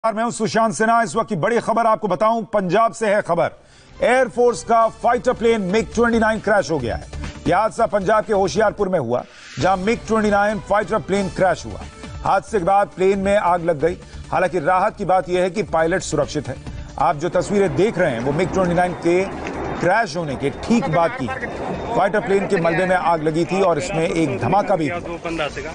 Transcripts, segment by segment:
मैं हूं सुशांत सिन्हा। इस वक्त की बड़ी खबर आपको बताऊं, पंजाब से है खबर। एयरफोर्स का फाइटर प्लेन मिग-29 क्रैश हो गया है। यह हादसा पंजाब के होशियारपुर में हुआ, जहां मिग-29 फाइटर प्लेन क्रैश हुआ। हादसे के बाद प्लेन में आग लग गई। हालांकि राहत की बात यह है कि पायलट सुरक्षित है। आप जो तस्वीरें देख रहे हैं वो मिग-29 के क्रैश होने के ठीक बाद की है। फाइटर प्लेन के मलबे में आग लगी थी और इसमें एक धमाका भी था।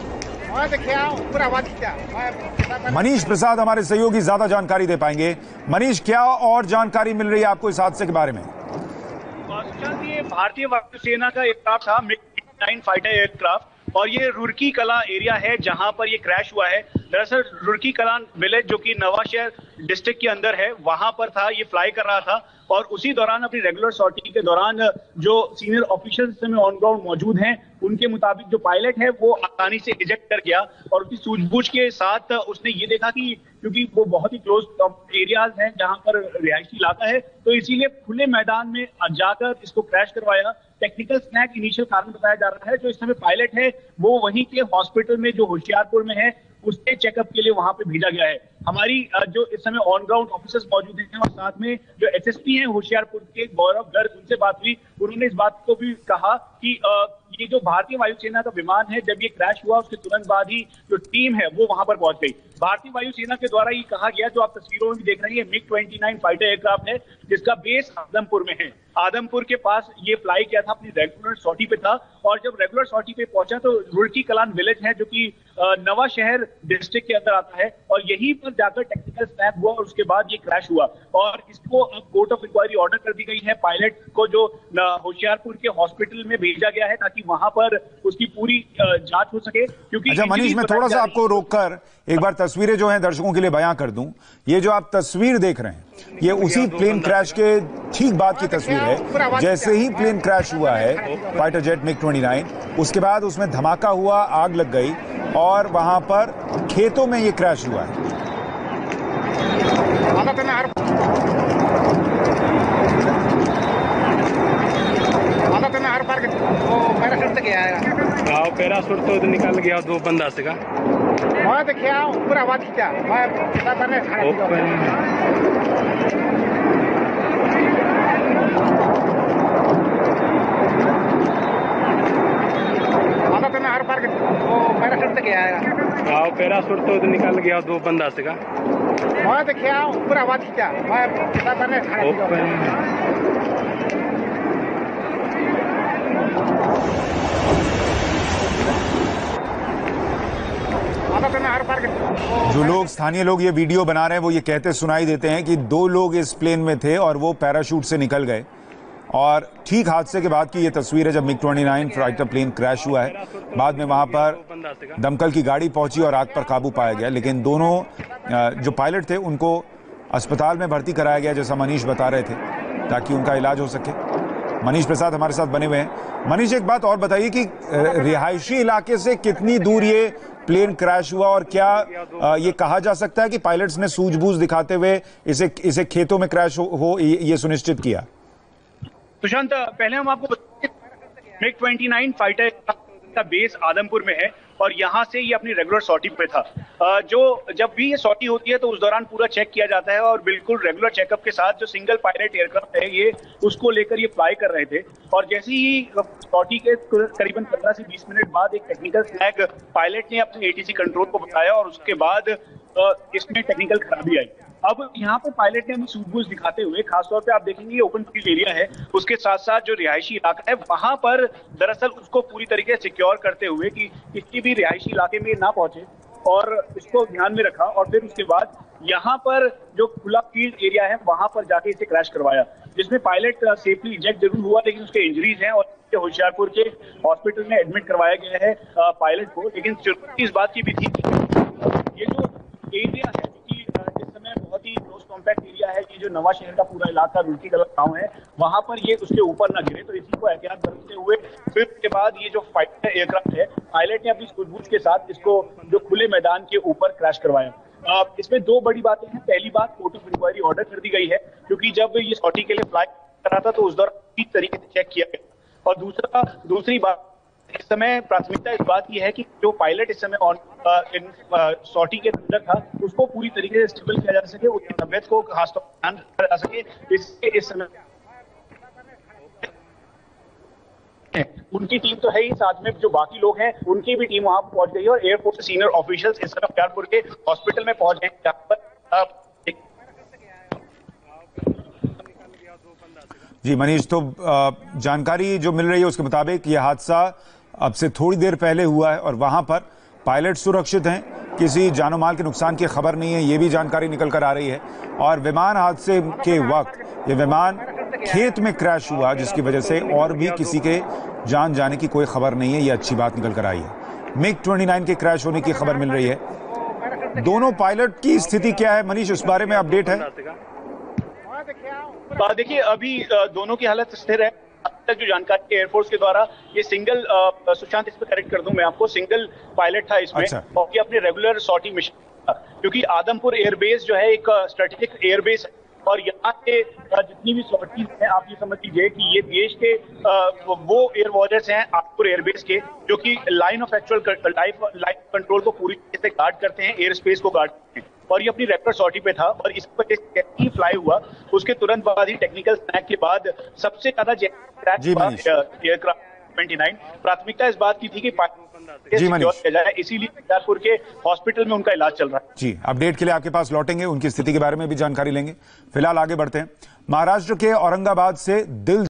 मनीष प्रसाद हमारे सहयोगी ज्यादा जानकारी दे पाएंगे। मनीष, क्या और जानकारी मिल रही है आपको इस हादसे के बारे में? ये भारतीय वायुसेना का एयरक्राफ्ट था, मिग-29 फाइटर एयरक्राफ्ट, और ये रुड़की कला एरिया है जहां पर ये क्रैश हुआ है। दरअसल रुड़की कला विलेज जो कि नवाशहर डिस्ट्रिक्ट के अंदर है, वहां पर था, ये फ्लाई कर रहा था और उसी दौरान अपनी रेगुलर सॉर्टी के दौरान जो सीनियर ऑफिशियल्स में ऑन ग्राउंड मौजूद हैं, उनके मुताबिक जो पायलट है वो आसानी से इजेक्ट कर गया और उसकी सूझबूझ के साथ उसने ये देखा कि क्योंकि वो बहुत ही क्लोज एरियाज हैं जहां पर रिहायशी इलाका है, तो इसीलिए खुले मैदान में जाकर इसको क्रैश करवाया। टेक्निकल स्नैक इनिशियल कारण बताया जा रहा है। जो इस समय पायलट है वो वहीं के हॉस्पिटल में जो होशियारपुर में है उसके चेकअप के लिए वहां पे भेजा गया है। हमारी जो इस समय ऑन ग्राउंड ऑफिसर्स मौजूद हैं और साथ में जो एसएसपी हैं होशियारपुर के गौरव गर्ग, उनसे बात हुई। उन्होंने इस बात को भी कहा कि ये जो भारतीय वायुसेना का विमान है, जब ये क्रैश हुआ उसके तुरंत बाद ही जो टीम है वो वहां पर पहुंच गई। भारतीय वायुसेना के द्वारा ये कहा गया, जो आप तस्वीरों में भी देख रही है, मिग-29 फाइटर एयरक्राफ्ट है जिसका बेस आदमपुर में है। आदमपुर के पास ये फ्लाई किया था, अपनी रेगुलर सॉर्टी पे था और जब रेगुलर सॉर्टी पे पहुंचा तो रुड़की कलान विलेज है जो कि नवा शहर डिस्ट्रिक्ट के अंदर आता है और यहीं पर जाकर टेक्निकल स्नैप हुआ और उसके बाद ये क्रैश हुआ और इसको अब कोर्ट ऑफ इंक्वायरी ऑर्डर कर दी गई है। पायलट को जो होशियारपुर के हॉस्पिटल में भेजा गया है ताकि वहां पर उसकी पूरी जांच हो सके। क्योंकि अच्छा मनीष, मैं थोड़ा सा आपको रोककर एक बार तस्वीरें जो हैं दर्शकों के लिए बयां कर दूं। ये जो आप तस्वीर देख रहे हैं ये उसी प्लेन क्रैश के ठीक बाद की तस्वीर है। जैसे ही प्लेन क्रैश हुआ है फाइटर जेट मिग-29, उसके बाद उसमें धमाका हुआ, आग लग गई और वहां पर खेतों में ये क्रैश हुआ है। पैराशूट तो निकल गया, दो बंदा से पूरा आवाज क्या पैराशूट तो निकल गया, दो बंदा से पूरा आवाज क्या जो लोग स्थानीय लोग ये वीडियो बना रहे हैं वो ये कहते सुनाई देते हैं कि दो लोग इस प्लेन में थे और वो पैराशूट से निकल गए। और ठीक हादसे के बाद की ये तस्वीर है जब मिग-29 फाइटर प्लेन क्रैश हुआ है। बाद में वहां पर दमकल की गाड़ी पहुंची और आग पर काबू पाया गया, लेकिन दोनों जो पायलट थे उनको अस्पताल में भर्ती कराया गया, जैसा मनीष बता रहे थे, ताकि उनका इलाज हो सके। मनीष प्रसाद हमारे साथ बने हुए हैं। मनीष, एक बात और बताइए कि रिहायशी इलाके से कितनी दूर ये प्लेन क्रैश हुआ और क्या ये कहा जा सकता है कि पायलट्स ने सूझबूझ दिखाते हुए इसे खेतों में क्रैश हो ये सुनिश्चित किया? सुशांत, पहले हम आपको मिग-29 फाइटर का बेस आदमपुर में है और यहाँ से ये अपनी रेगुलर सॉर्टी पे था। जब भी ये सॉर्टी होती है तो उस दौरान पूरा चेक किया जाता है और बिल्कुल रेगुलर चेकअप के साथ जो सिंगल पायलट एयरक्राफ्ट है ये उसको लेकर ये फ्लाई कर रहे थे। और जैसे ही सॉर्टी के करीबन 15 से 20 मिनट बाद एक टेक्निकल स्नैग पायलट ने अपने एटीसी कंट्रोल को बताया और उसके बाद इसमें टेक्निकल खराबी आई। अब यहाँ पर पायलट ने हमें सूझबूझ दिखाते हुए, खासतौर पे आप देखेंगे ये ओपन फील्ड एरिया है, उसके साथ साथ जो रिहायशी इलाका है वहां पर दरअसल उसको पूरी तरीके से सिक्योर करते हुए कि किसी भी रिहायशी इलाके में ना पहुंचे और इसको ध्यान में रखा और फिर उसके बाद यहाँ पर जो खुला फील्ड एरिया है वहां पर जाके इसे क्रैश करवाया, जिसमें पायलट सेफली इजेक्ट जरूर हुआ लेकिन उसके इंजरीज हैं और होशियारपुर के हॉस्पिटल में एडमिट करवाया गया है पायलट को। लेकिन इस बात की भी थी ये जो एरिया है बहुत ही क्लोज कॉम्पैक्ट एरिया है, ये जो नवा शहर का पूरा इलाका रुड़की कला गांव है वहां पर ये उसके ऊपर ना गिरे, तो इसी को एहतियात बरतते हुए फिर उसके बाद ये जो फाइटर एयरक्राफ्ट है पायलट ने अपनी सूझबूझ के साथ इसको जो खुले मैदान के ऊपर क्रैश करवाया। इसमें दो बड़ी बातें हैं। पहली बात, कोर्ट ऑफ इंक्वायरी ऑर्डर कर दी गई है क्योंकि जब ये सॉर्टी के लिए फ्लाई कर रहा था तो उस दौरान ठीक तरीके से चेक किया गया। और दूसरी बात, इस समय प्राथमिकता इस बात की है कि जो पायलट इस समय ऑन सॉटी के अंदर था उसको पूरी तरीके से स्टेबल किया जा सके, उसकी तबियत को खासतौर पर ध्यान रखा जा सके। इस समय उनकी टीम तो है ही, साथ में जो बाकी लोग हैं उनकी भी टीम वहां पहुंच गई है और एयरफोर्स के सीनियर ऑफिशियल्स इस समय बख्तियारपुर के हॉस्पिटल में पहुंच गए जहां पर जी मनीष, तो जानकारी जो मिल रही है उसके मुताबिक ये हादसा अब से थोड़ी देर पहले हुआ है और वहां पर पायलट सुरक्षित हैं, किसी जानो माल के नुकसान की खबर नहीं है, ये भी जानकारी निकल कर आ रही है। और विमान हादसे के वक्त ये विमान खेत में क्रैश हुआ जिसकी वजह से और भी किसी के जान जाने की कोई खबर नहीं है, ये अच्छी बात निकल कर आई है। MiG-29 के क्रैश होने की खबर मिल रही है। दोनों पायलट की स्थिति क्या है मनीष, इस बारे में अपडेट है? देखिए अभी दोनों की हालत स्थिर है। अब तक जो जानकारी एयरफोर्स के द्वारा ये सिंगल सुशांत, इस पर करेक्ट कर दूं मैं आपको, सिंगल पायलट था इसमें। अच्छा। और ये अपने रेगुलर सॉर्टी मिशन था, क्योंकि आदमपुर एयरबेस जो है एक स्ट्रेटेजिक एयरबेस है और यहाँ के जितनी भी सॉर्टीज हैं आप ये समझ लीजिए कि ये देश के वो एयर वॉरियर्स हैं आदमपुर एयरबेस के, जो कि line of actual life control को पूरी तरीके से गार्ड करते हैं, एयर स्पेस को गार्ड करते हैं। और ये अपनी रेगुलर सॉर्टी पे था और इस पर ही फ्लाई हुआ, उसके तुरंत बाद ही टेक्निकल स्नैक के बाद सबसे ज्यादा एयरक्राफ्ट 29 प्राथमिकता इस बात की थी कि जी मनीष, किया जाए, इसीलिए बख्तियारपुर के हॉस्पिटल में उनका इलाज चल रहा है। जी, अपडेट के लिए आपके पास लौटेंगे, उनकी स्थिति के बारे में भी जानकारी लेंगे। फिलहाल आगे बढ़ते हैं। महाराष्ट्र के औरंगाबाद से दिल